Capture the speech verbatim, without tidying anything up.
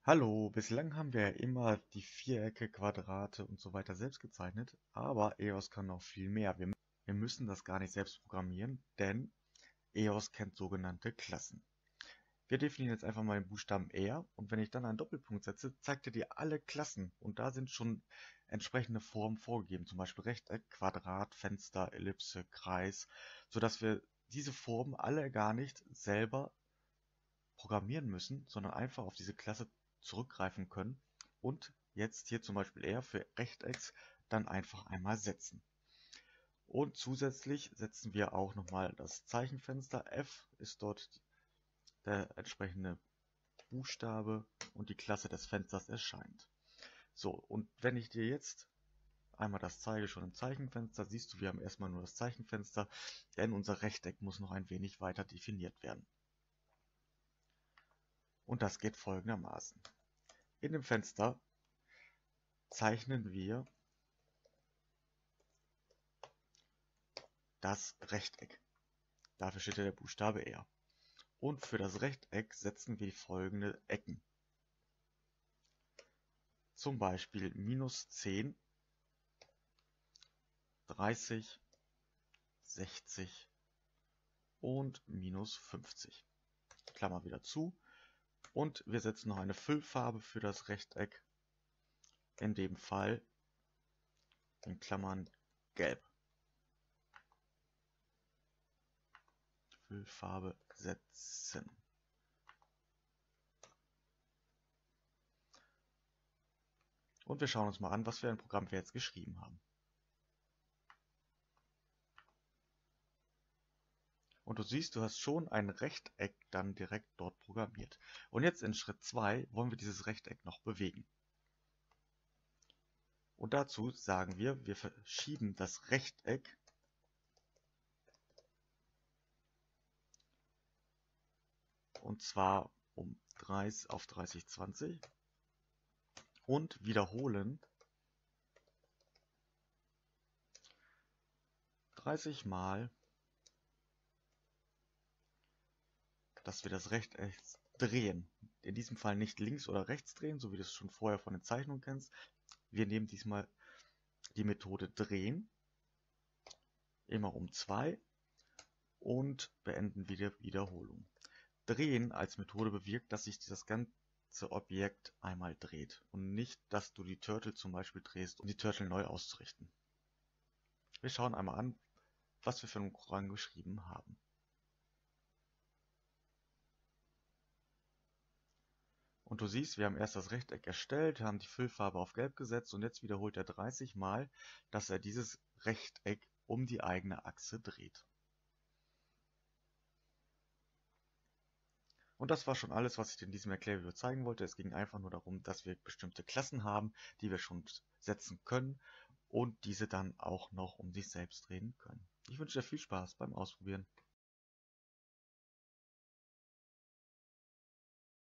Hallo, bislang haben wir ja immer die Vierecke, Quadrate und so weiter selbst gezeichnet, aber E O S kann noch viel mehr. Wir, wir müssen das gar nicht selbst programmieren, denn E O S kennt sogenannte Klassen. Wir definieren jetzt einfach mal den Buchstaben R und wenn ich dann einen Doppelpunkt setze, zeigt er dir alle Klassen und da sind schon entsprechende Formen vorgegeben, zum Beispiel Rechteck, Quadrat, Fenster, Ellipse, Kreis, sodass wir diese Formen alle gar nicht selber programmieren müssen, sondern einfach auf diese Klasse zurückgreifen können und jetzt hier zum Beispiel R für Rechtecks dann einfach einmal setzen. Und zusätzlich setzen wir auch nochmal das Zeichenfenster. F ist dort der entsprechende Buchstabe und die Klasse des Fensters erscheint. So, und wenn ich dir jetzt einmal das zeige, schon im Zeichenfenster, siehst du, wir haben erstmal nur das Zeichenfenster, denn unser Rechteck muss noch ein wenig weiter definiert werden. Und das geht folgendermaßen. In dem Fenster zeichnen wir das Rechteck. Dafür steht ja der Buchstabe R. Und für das Rechteck setzen wir folgende Ecken. Zum Beispiel minus zehn, dreißig, sechzig und minus fünfzig. Klammer wieder zu. Und wir setzen noch eine Füllfarbe für das Rechteck. In dem Fall in Klammern gelb. Füllfarbe setzen. Und wir schauen uns mal an, was für ein Programm wir jetzt geschrieben haben. Und du siehst, du hast schon ein Rechteck dann direkt dort programmiert. Und jetzt in Schritt zwei wollen wir dieses Rechteck noch bewegen. Und dazu sagen wir, wir verschieben das Rechteck und zwar um dreißig auf dreißig, zwanzig und wiederholen dreißig Mal, dass wir das Rechteck drehen. In diesem Fall nicht links oder rechts drehen, so wie du es schon vorher von den Zeichnungen kennst. Wir nehmen diesmal die Methode drehen, immer um zwei und beenden wieder Wiederholung. Drehen als Methode bewirkt, dass sich das ganze Objekt einmal dreht und nicht, dass du die Turtle zum Beispiel drehst, um die Turtle neu auszurichten. Wir schauen einmal an, was wir für einen Programm geschrieben haben. Und du siehst, wir haben erst das Rechteck erstellt, haben die Füllfarbe auf Gelb gesetzt und jetzt wiederholt er dreißig Mal, dass er dieses Rechteck um die eigene Achse dreht. Und das war schon alles, was ich dir in diesem Erklärvideo zeigen wollte. Es ging einfach nur darum, dass wir bestimmte Klassen haben, die wir schon setzen können und diese dann auch noch um sich selbst drehen können. Ich wünsche dir viel Spaß beim Ausprobieren.